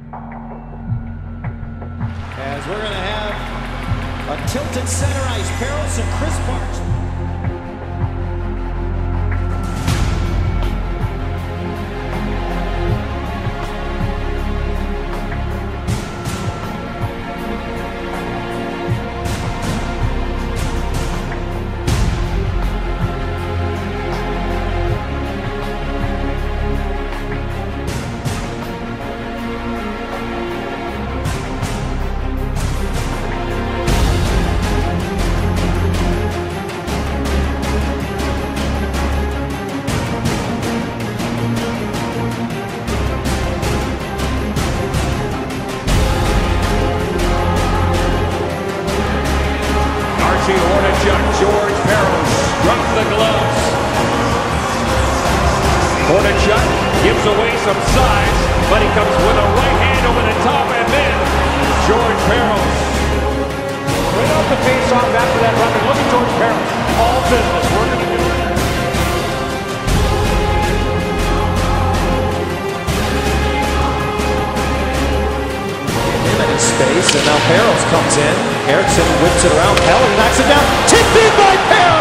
As we're going to have a tilted center ice, Parros and Chris Parros. George Parros struck the gloves. Hornacek gives away some size, but he comes with a right hand over the top, and then George Parros. Right off the face-off after that run, and look at George Parros. All business. We're going to do it. Space, and now Parros comes in. Erickson whips it around. Pelly knocks it down. Tipped in by Parros!